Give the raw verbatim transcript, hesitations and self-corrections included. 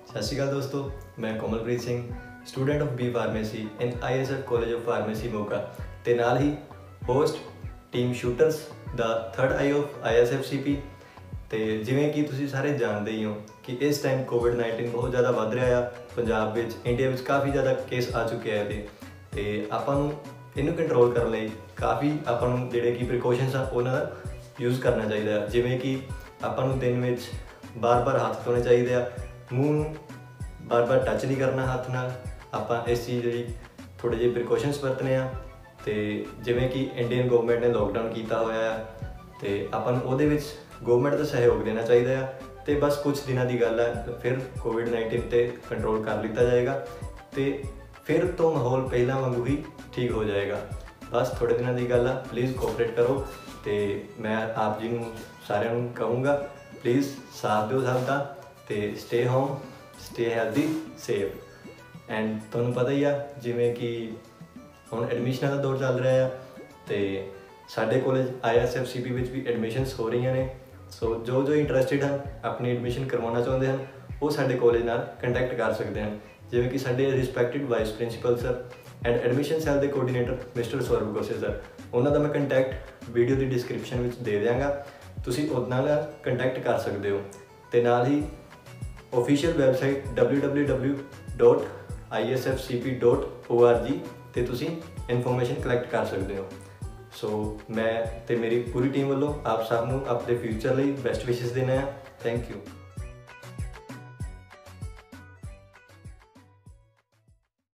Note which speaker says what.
Speaker 1: सत श्री अकाल दोस्तों, मैं Komalpreet Singh student of B pharmacy in I S F college of pharmacy Moga ते नाल ही host team shooters the third eye of I S F C P. तो जिमें कि तुसीं सारे जानते ही हो कि इस टाइम कोविड नाइनटीन बहुत ज़्यादा वध रहा है पंजाब विच, इंडिया में काफ़ी ज़्यादा केस आ चुके हैं। तो आपां नूं इनू कंट्रोल करने लई काफ़ी आपां नूं जिहड़े कि प्रिकॉशनस आ उन्हां दा यूज़ करना चाहिए। जिमें कि आपां नूं दिन में बार बार हाथ धोने चाहिए आ, मूँह बार बार टच नहीं करना हाथ नाल। आपां इस चीज़ जी थोड़े जे प्रिकॉशनस वरतने आ। तो जिमें कि इंडियन गवर्नमेंट ने लॉकडाउन किया होया तो आपां नूं उहदे विच गवर्नमेंट का सहयोग देना चाहिए। तो बस कुछ दिनों की गल है, फिर कोविड नाइनटीन पर कंट्रोल कर लिया जाएगा तो फिर तो माहौल पहला वांगू ही ठीक हो जाएगा। बस थोड़े दिनों की गल है, प्लीज़ कोऑपरेट करो। तो मैं आप जी सारिਆਂ ਨੂੰ कहूँगा प्लीज़ साथ दो सबका। तो stay home, stay healthy, safe. And तुहानूं पता ही आ जिमें कि हुण एडमिशनां का दौर चल रहा है तो साडे college I S F C P विच भी एडमिशनस हो रही ने। सो जो जो इंटरस्टिड हैं अपनी एडमिशन करवाना चाहते हैं वो साडे कॉलेज नाल कंटैक्ट कर सकते हैं। जिमें कि साडे respected vice principal sir and admission cell के coordinator mister Saurabh Gose sir, उन्होंने मैं कंटैक्ट वीडियो की डिस्क्रिप्शन में दे देंगा, तुसीं उहदे नाल कंटैक्ट कर सकते हो। तो नाल ही official website W W W dot I S F C P dot O R G ते तुसीं इनफॉर्मेशन कलैक्ट कर सकते हो। सो मैं ते मेरी पूरी टीम वालों आप सब नूं अपने फ्यूचर लिए बेस्ट विशेस देना है। Thank you.